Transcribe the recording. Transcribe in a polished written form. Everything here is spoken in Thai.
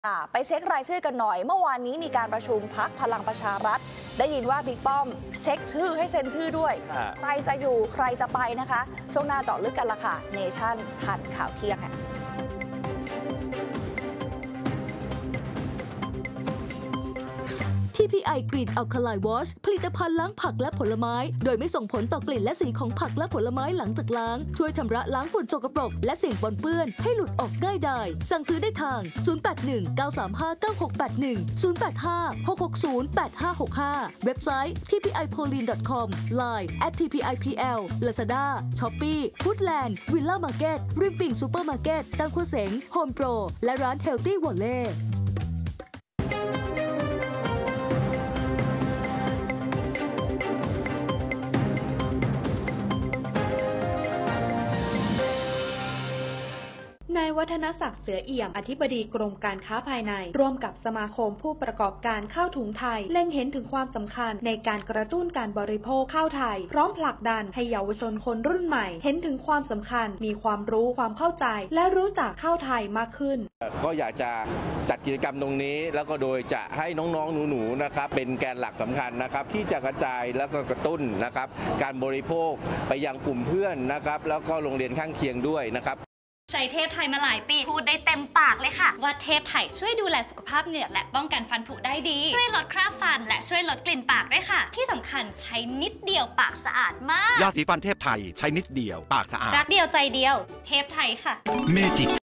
ไปเช็ครายชื่อกันหน่อยเมื่อวานนี้มีการประชุมพรรคพลังประชารัฐได้ยินว่าบิ๊กป้อมเช็คชื่อให้เซ็นชื่อด้วยใครจะอยู่ใครจะไปนะคะช่วงหน้าเจาะลึกกันละค่ะเนชั่นทันข่าวเที่ยงค่ะ TPI Green Alkaline Wash ผลิตภัณฑ์ล้างผักและผลไม้โดยไม่ส่งผลต่อกลิ่นและสีของผักและผลไม้หลังจากล้างช่วยชำระล้างฝุ่นสกปรกและสิ่งปนเปื้อนให้หลุดออกง่ายดายสั่งซื้อได้ทาง 081 935 9681 085 660 8565 เว็บไซต์ tpipolin.com Line @tpipl Lazada Shopee Foodland Villa Market ริมปิ่งซูเปอร์มาร์เก็ตตังคัวเสง Home Pro และร้าน Healthy Wallet นายวัฒนศักดิ์เสือเอี่ยมอธิบดีกรมการค้าภายในร่วมกับสมาคมผู้ประกอบการข้าวถุงไทยเล็งเห็นถึงความสำคัญในการกระตุ้นการบริโภคข้าวไทยพร้อมผลักดันให้เยาวชนคนรุ่นใหม่เห็นถึงความสำคัญมีความรู้ความเข้าใจและรู้จักข้าวไทยมากขึ้นก็อยากจะจัดกิจกรรมตรงนี้แล้วก็โดยจะให้น้องๆหนูๆนะครับเป็นแกนหลักสำคัญนะครับที่จะกระจายแล้วก็กระตุ้นนะครับการบริโภคไปยังกลุ่มเพื่อนนะครับแล้วก็โรงเรียนข้างเคียงด้วยนะครับใช้เทพไทยมาหลายปีพูดได้เต็มปากเลยค่ะว่าเทพไทยช่วยดูแลสุขภาพเหงือกและป้องกันฟันผุได้ดีช่วยลดคราบฟันและช่วยลดกลิ่นปากด้วยค่ะที่สำคัญใช้นิดเดียวปากสะอาดมากยาสีฟันเทพไทยใช้นิดเดียวปากสะอาดรักเดียวใจเดียวเทพไทยค่ะเมจิก